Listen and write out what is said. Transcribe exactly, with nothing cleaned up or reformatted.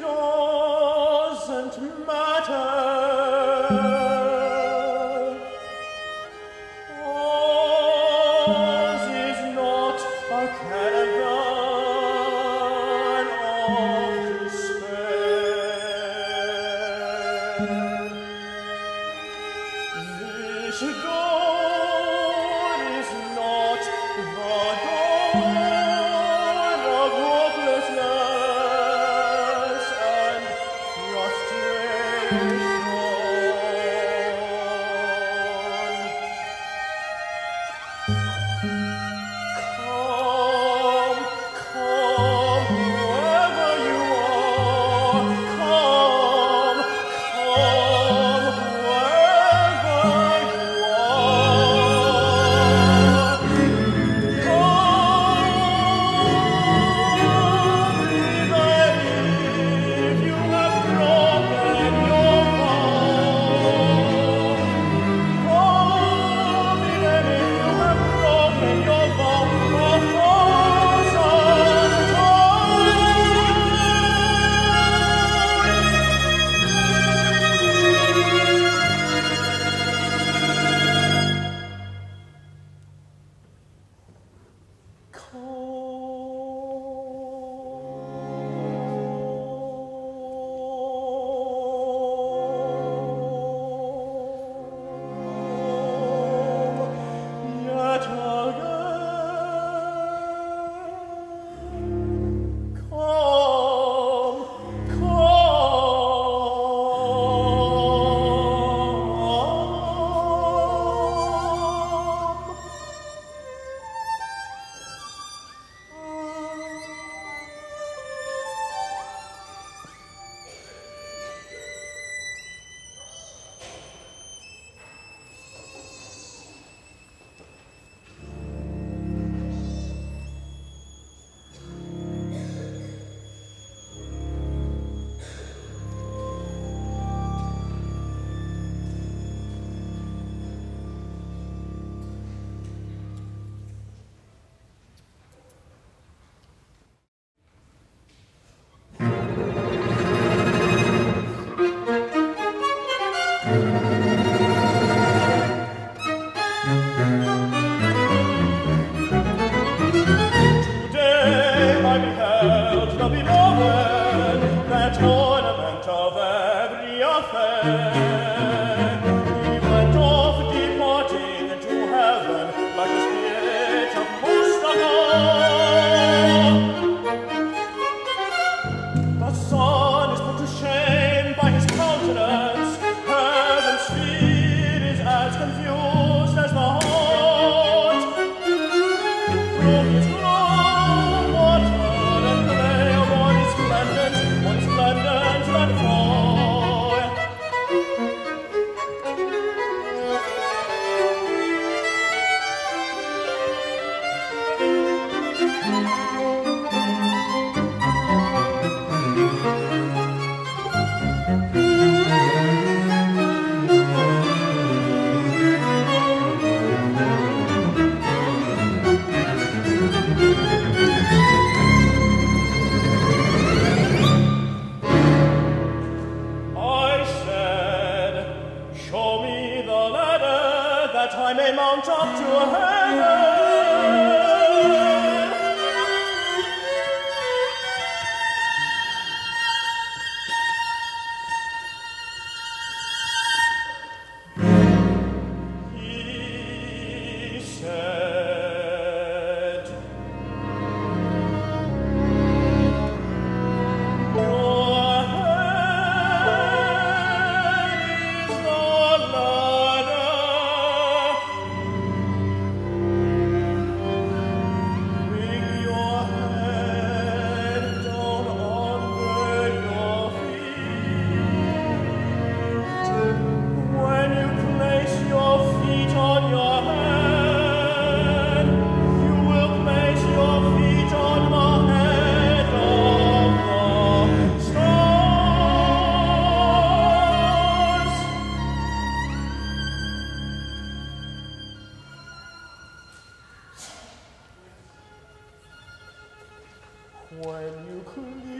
doesn't matter. Ours is not a caravan of despair. This dawn is not the dawn of hopelessness and frustration. Come, come, whoever you are. Come, come, whoever you are. Come, even if you have broken your vow. Come, even if you have broken your vow a thousand Yet again, come, Today I beheld the beloved, that ornament of every affair. He went off departing to heaven like the spirit of Mustafa. The sun is put to shame by his countenance. Heaven's sphere is as confused as the heart. From his glow, water and clay, one is splendent, one is splendent that fall. I said, show me the ladder that I may mount up to heaven. He said, your head is the ladder. Bring your head down under your feet. When you place your feet on your head, you will place your feet on the head of the stars. When you clear